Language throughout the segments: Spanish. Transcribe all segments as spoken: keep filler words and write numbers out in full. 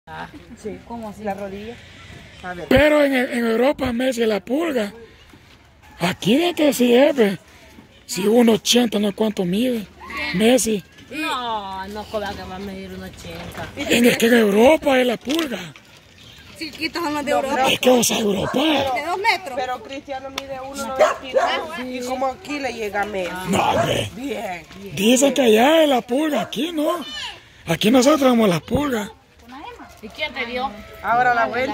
Ah, sí, ¿cómo así? La rodilla. A ver. Pero en, en Europa, Messi la pulga. Aquí de que si es, ve. Si uno ochenta, no es cuánto mide. Messi. No, no cobra que va a medir un ochenta. En, es que en Europa es la pulga. Chiquitos son los de Europa. Es que usa Europa. De dos metros. Pero Cristiano mide uno noventa y dos y como aquí le llega a Messi. No, hombre. Bien, bien. Dicen que allá es la pulga, aquí no. Aquí nosotros somos las pulgas. ¿Y quién te dio? Ahora la vuelta.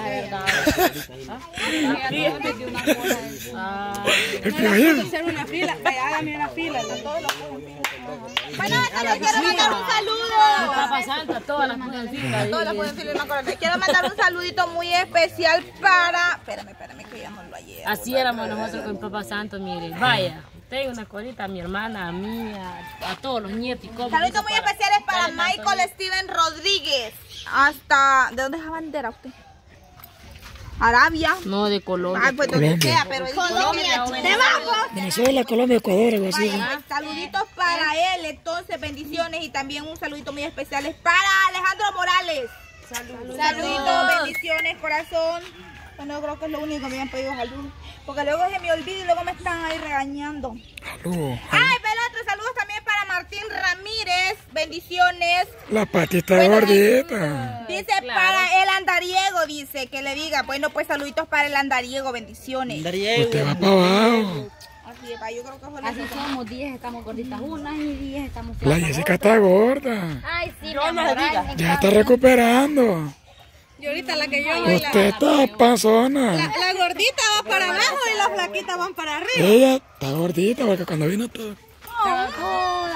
El piolín. Hacer una fila. Vaya, hágame una fila. Están todos los Bueno, les quiero mandar un saludo. Papa Santa, todas las pueden A todos las pueden decirle una cosa. Les quiero mandar un saludito muy especial para... Espérame, espérame, que ya no lo ayer. Así éramos nosotros con Papá Santo, mire. Vaya, tengo una colita a mi hermana, a mí, a, a todos los nietos. Saluditos muy especiales para Michael Steven Rodríguez. Hasta... ¿De dónde es la bandera usted? Arabia. No, de Colombia. Ay, pues donde sea, pero es Colombia. ¡Debajo! Venezuela, Colombia, Ecuador, algo así. Vaya, saluditos para él, entonces, bendiciones. Y también un saludito muy especial para Alejandro Morales. Saludos. Saluditos, bendiciones, corazón. Bueno, yo creo que es lo único que me han pedido saludos. Porque luego se me olvida y luego me están ahí regañando. Saludos. Ay, pero otros saludos también para Martín Ramírez. Bendiciones. La patita bueno, gordita. Dice claro. Para el andariego, dice que le diga. Bueno, pues saluditos para el andariego, bendiciones. Andariego. Usted va para abajo. Así es, yo creo que fue Así somos, diez estamos gorditas unas y diez estamos flacas. La Jessica está gorda. Ay, sí, yo mi no amor, diga. Ya está recuperando. Y ahorita la que yo Usted la, está panzona. La, la gordita va para abajo y las flaquitas van para arriba. Ella está gordita porque cuando vino todo. Oh.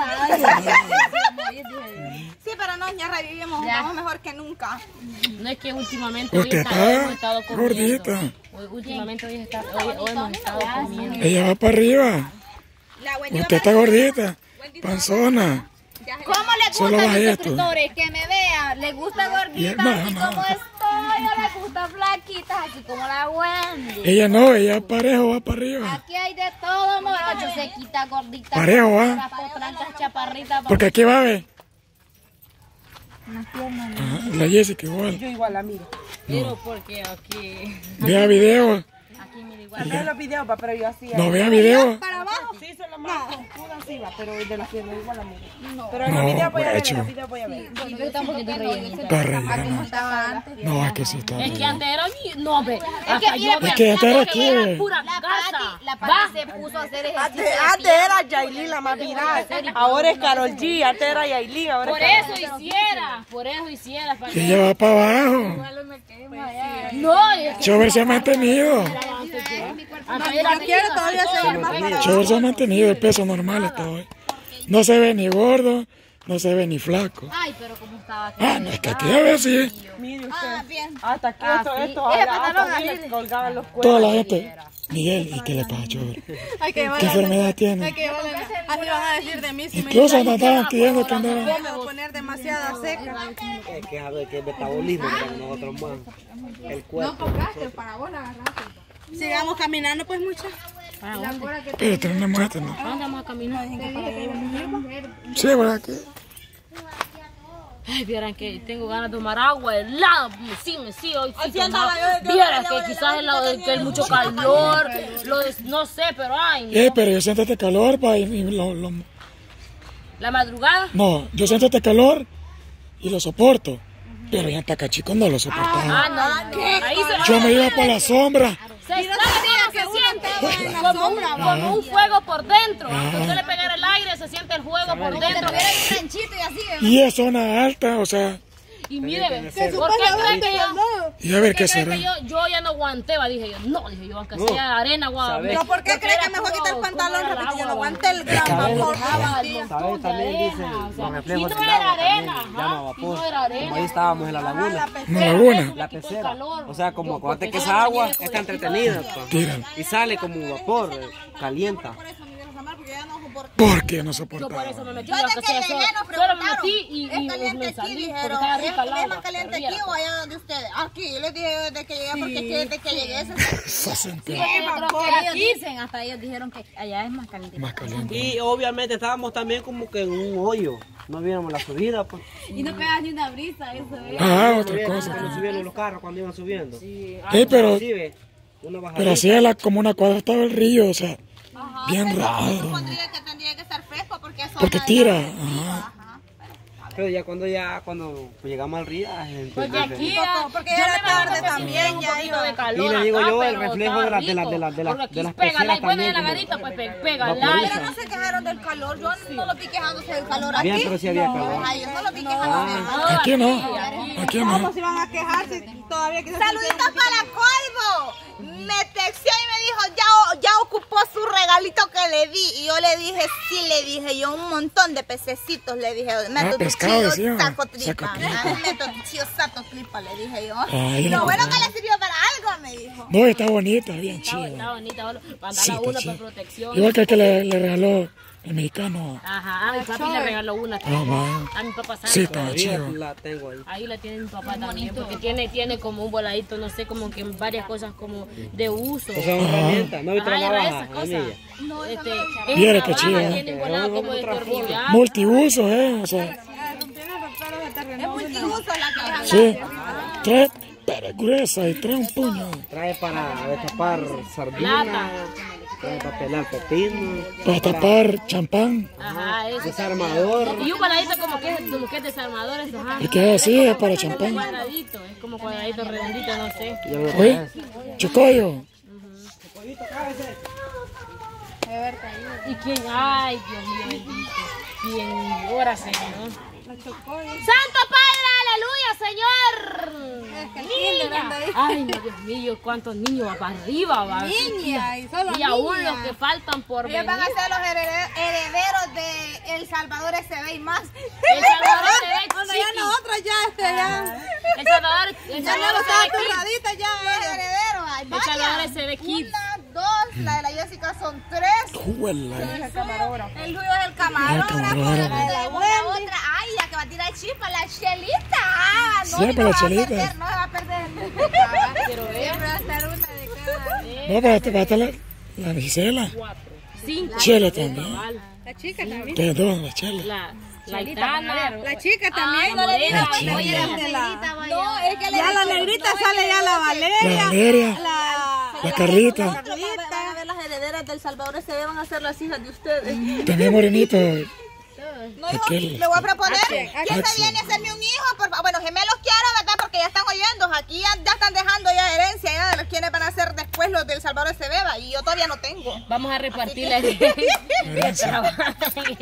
Sí, pero no, ya revivimos, estamos mejor que nunca. No es que últimamente usted hoy está hemos estado comiendo. Gordita. Hoy, últimamente hoy, está, hoy, hoy hemos estado comiendo. Ella va para arriba. Usted está gordita, panzona. ¿Cómo le gusta a mis suscriptores? Que me vean, les gusta gordita así como estoy, o les gusta flaquita así como la Wendy. Ella no, ella parejo va para arriba. Aquí hay de todo, morocho, sequita, gordita. Parejo va. Chaparrita. Porque aquí va a ver. Unas piernas. Ah, la Jessica igual. Yo igual la miro. Pero porque aquí... Vea video. Aquí mira igual. Vea los videos, pa, pero yo así. No vea video. Para abajo. Sí, son las más oscuras, sí, va, pero de las piernas igual la miro. No. Pero en No, los videos voy a ver, hecho. en los videos voy a ver. Sí, yo tampoco te relleno. Está rellena. Estaba antes. No, es que sí está Es que rellena. antes era mi... No, ve. Es que, mira, Es que antes era aquí, ve. Pura La casa. Pati, la Pati se puso a hacer ejercicio. Antes, antes era Yailin la más viral. Ahora es Karol G. Antes era Yailin, ahora Por es Karol eso hiciera. Por eso hiciera. Para Que ella va para abajo. No, es que... Chover se ha mantenido. Yo quiero todavía seguir más. Chover se ha mantenido, el peso normal está hoy. No se ve ni gordo, no se ve ni flaco. Ay, pero como estaba aquí. Ah, no, es que aquí a ver si Mire usted. Ah, bien. Hasta aquí esto, esto, Ese hasta pantalón aquí así. le colgaban los cuernos. toda la gente. Miguel, ¿y qué le pasa a Chover? Hay que ¿Qué llevarla. enfermedad Hay tiene? que llevarla. Así van a decir de mí. Si me Incluso nos estaban pidiendo que andaba. me voy a poner demasiada seca. Es que a ver que es metabolismo para nosotros más. El cuerpo. No compraste, para vos la agarraste. Sigamos caminando pues mucho. Pero tenemos esto, ¿no? ¿Dónde vamos a caminar? Sí, ¿verdad que? Ay, vieran que tengo ganas de tomar agua helada. Sí, me sí, hoy sí. Así anda tomar. la- yo- yo- Vieran yo- que yo- quizás yo- es la- yo- que hay mucho calor. Lo de- no sé, pero ay. Eh, no. pero yo siento este calor, pa, y lo, lo- La madrugada. no, yo siento este calor y lo soporto. Pero ya hasta cachico no lo soportaba. Ah, no. no. Ahí se Yo me iba por la sombra. Se, ¿sabe cómo se siente? Como un, como un fuego por dentro. Cuando usted le pegara el aire, se siente el fuego por dentro. un ranchito y así. Y es zona alta, o sea, Y mire, ¿por qué creen que yo? y a ver qué ¿Qué creen será. que yo, yo ya no aguanté? Va, dije yo, no, dije yo, aunque sea arena, agua. ¿Sabes? ¿Pero por qué cree que mejor quitar el pantalón? Repito, yo no aguanté el gran vapor. ¿Sabes? También dice los reflejos no del era agua también arena, llama ajá, vapor. no era arena. Como ahí estábamos en la laguna. Una laguna. La pecera. O sea, como acuérdate que esa agua está entretenida. pues. Tiran. Y sale como vapor, eh, calienta. Porque no Yo por eso soportaba. me metí Yo lo desde que que sea, llegué solo, nos solo me preguntaron, metí y, y, ¿es y caliente me aquí? salí, porque Dijeron, estaba ¿es, rica el es agua. más caliente hervía aquí la o allá donde ustedes? Aquí, yo les dije desde que llegué, porque es que desde que llegué se Se sentía Yo creo que ellos dicen, hasta ellos dijeron que allá es más caliente. más caliente. Y obviamente estábamos también como que en un hoyo. No viéramos la subida, pues. Y no pegas ni una brisa, eso es. Ah, No otra vieron cosa. cuando subieron los carros, cuando iban subiendo. Sí, Sí, pero, ve, una bajadita. pero así es la, como una cuadra estaba el río, o sea, bien raro. supondría que tendría que estar fresco porque es Porque zona de tira. la- Ajá. Pero ya cuando ya cuando llegamos al río, entonces, Porque aquí, ah, porque yo ya era me imagino tarde que sí también, tiene un ya poquito iba. de calor Y le digo acá, yo, el pero reflejo está de la- de la- rico. de la- de la- Porque aquí de las pega, la peceras buena de la también, garita, pues pe- pega el vaporiza. aire. Pero no se quejaron del calor, yo no lo vi quejándose del calor aquí. Bien, pero sí había calor. Ay, yo no lo vi quejándose del calor. Aquí no, aquí no. ¿Cómo se van a quejarse? Todavía que se Saluditos para Colvo. Me texteó y me dijo, ya, ya ocupó su regalito que le di. Y yo le dije, sí, le dije yo, un montón de pececitos, le dije. Meto tu pescado, chido, decía. saco tripa. Saco tripa. Ah, meto tu chido, saco tripa, le dije yo. Ay, Lo no, bueno no. que le sirvió para algo, me dijo. No, está bonita, bien Está, chida. está bonita, solo para Sí, darle a está uno chida. por protección. Igual que el que le, le regaló el mexicano. Ajá, a mi papi le regaló una Ah, también. va. A mi papá santo. Sí, estaba Todavía chido. la tengo ahí. Ahí la tiene mi papá también, porque tiene, tiene como un voladito, no sé, como que varias cosas como de uso. O sea, una herramienta, no hay otra Ajá, era navaja, esas la cosas. mía. Este, es Viera una qué navaja, chido, ¿eh? tiene un volado como destornillado. Multiuso, ¿eh? O sea, Es multiuso la que sí. Tres, pero gruesa y trae un puño. Trae para destapar Lata. sardinas, trae para pelar pepino, Para tapar champán. Ajá, eso. desarmador. Y un voladito como que es, como que es desarmador, eso, ajá. Y que así es para Es champán. cuadradito, es como cuadradito, redondito, no sé. Ya me Oye, Chocoyo. ¿Y quién? Ay, Dios mío, bendito. ¿Quién? Ora, Señor. ¡Santo Padre, aleluya, Señor! Niña. Ay, no, Dios mío, cuántos niños va para arriba, va. niña y solo Y aún los que faltan por Ellos venir. van a ser los herede- herederos de El Salvador S B y más. El Salvador se ve Cuando ya chiqui. nosotros ya, este, ya, El Salvador, el ya Salvador no estaba se ve kid. turradita ya. Los ella. herederos, hay El Salvador varias. se ve kids. Una, dos, la de la Jessica son tres. Juela. El tuyo es el camarógrafo, El la camarógrafo. de la otra, ay, la que va a tirar chispa, la Chelita. Ah, no, Siempre no la se va a Chelita. perder, no se va a perder. Quiero ver. Siempre va a estar una de cada. No, pero te va a estar la, la Gisela. Cinco. Chela también. La chica también. De dos, la chela. La, la Itana. La chica también. Ay, no le digas. La Oye, chela. De la- No, es que le Ya la digo, negrita no, sale ya la La Valeria. Valeria. La, La Carlita. Nosotros van a ver las herederas del Salvador S B, van a ser las hijas de ustedes. También morenito. No, hijo, Aquel. le voy a proponer. Axel. ¿Quién se viene a hacerme un hijo? Por favor. Bueno, gemelos quiero, ¿verdad? Porque ya están oyendo. Aquí ya, ya están dejando ya herencia ya de los quienes van a ser después los del Salvador S B. ¿va? Y yo todavía no tengo. Vamos a repartir la herencia. Que trabajen.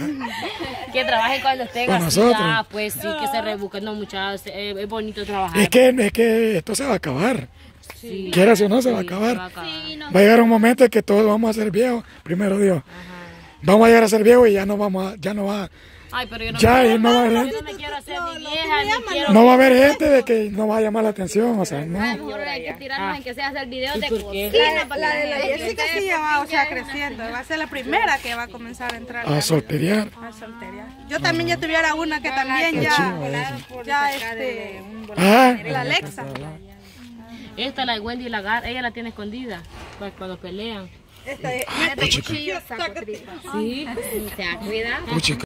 Que trabajen cuando estén Con así. nosotros. Ah, pues sí, que se rebusquen. No, muchachos, eh, es bonito trabajar. Es que, es que esto se va a acabar. Sí. Quieras o no, se va a Sí, acabar. se va a acabar. Va a llegar un momento en que todos vamos a ser viejos. Primero Dios. Vamos a llegar a ser viejos y ya no vamos a, ya no va, Ay, pero yo no, ya me, no va a haber, yo no me quiero hacer ni vieja, ni quiero... no va a haber gente de que no va a llamar la atención, o sea, no. Mejor hay que tirarnos en que sea hacer videos de ¿por qué? cocina. la de la Jessica sí ya va, o sea, creciendo. Va a ser la primera que va a comenzar a entrar. A solterear. A soltería. Yo también ya tuviera una que también Qué ya, chido eso. ya este, Ah, la Alexa. Esta, la de Wendy Lagar, ella la tiene escondida para cuando pelean. Esta de, Mete cuchillo, saco tripa. Sí. Se cuida. puchica.